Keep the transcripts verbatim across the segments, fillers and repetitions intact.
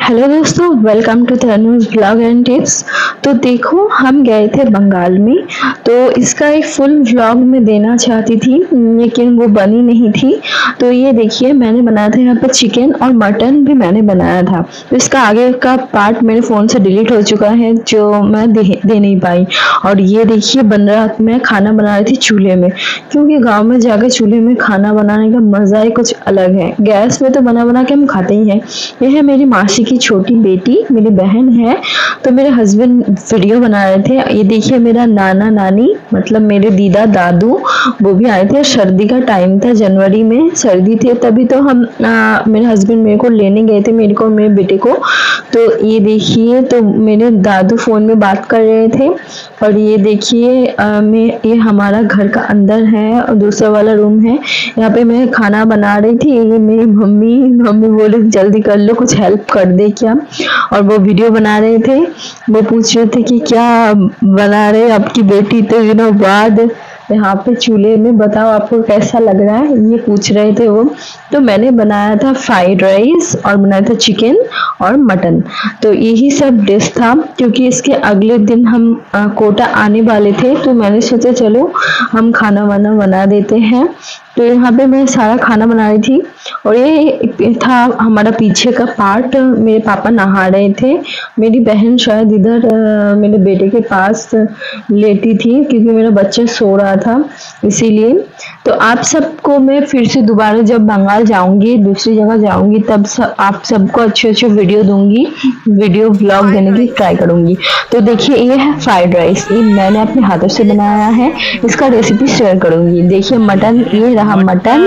Hello दोस्तों, welcome to Tanuj blog and tips. तो देखो, हम गए थे बंगाल में, तो इसका एक फुल व्लॉग में देना चाहती थी लेकिन वो बनी नहीं थी। तो ये देखिए, मैंने बनाया था यहाँ पर चिकन और मटन भी मैंने बनाया था। तो इसका आगे का पार्ट मेरे फ़ोन से डिलीट हो चुका है, जो मैं दे, दे नहीं पाई। और ये देखिए, बन रहा मैं खाना बना रही थी चूल्हे में, क्योंकि गाँव में जाकर चूल्हे में खाना बनाने का मज़ा ही कुछ अलग है। गैस में तो बना बना के हम खाते ही हैं। ये है मेरी मासी की छोटी बेटी, मेरी बहन है। तो मेरे हस्बैंड वीडियो बना रहे थे। ये देखिए, मेरा नाना नानी मतलब मेरे दीदा दादू वो भी आए थे। सर्दी का टाइम था, जनवरी में सर्दी थी, तभी तो हम आ, मेरे हस्बैंड मेरे को लेने गए थे, मेरे को मेरे बेटे को। तो ये देखिए, तो मेरे दादू फोन में बात कर रहे थे। और ये देखिए, मैं ये हमारा घर का अंदर है और दूसरा वाला रूम है। यहाँ पे मैं खाना बना रही थी। ये मेरी मम्मी मम्मी बोले जल्दी कर लो, कुछ हेल्प कर दे क्या। और वो वीडियो बना रहे थे। वो पूछ रहे थे कि क्या बना रहे आपकी बेटी तो दिनों बाद यहाँ पे चूल्हे में, बताओ आपको कैसा लग रहा है, ये पूछ रहे थे वो। तो मैंने बनाया था फ्राइड राइस और बनाया था चिकन और मटन। तो यही सब डिश था, क्योंकि इसके अगले दिन हम आ, कोटा आने वाले थे। तो मैंने सोचा चलो हम खाना वाना बना देते हैं। तो यहाँ पे मैं सारा खाना बना रही थी। और ये था हमारा पीछे का पार्ट। मेरे पापा नहा रहे थे, मेरी बहन शायद इधर मेरे बेटे के पास लेटी थी, क्योंकि मेरा बच्चा सो रहा था इसीलिए। तो आप सबको मैं फिर से दोबारा जब बंगाल जाऊंगी, दूसरी जगह जाऊंगी, तब सब आप सबको अच्छे अच्छे वीडियो दूंगी, वीडियो व्लॉग देने की ट्राई करूंगी। तो देखिए, ये है फ्राइड राइस, ये मैंने अपने हाथों से बनाया है। इसका रेसिपी शेयर करूंगी। देखिए, मटन, ये रहा मटन,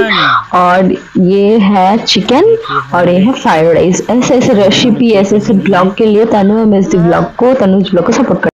और ये है चिकन, और ये है फ्राइड राइस। ऐसे ऐसे रेसिपी, ऐसे ऐसे ब्लॉग के लिए Tanu M S D blog को, तनुज ब्लॉग को सपोर्ट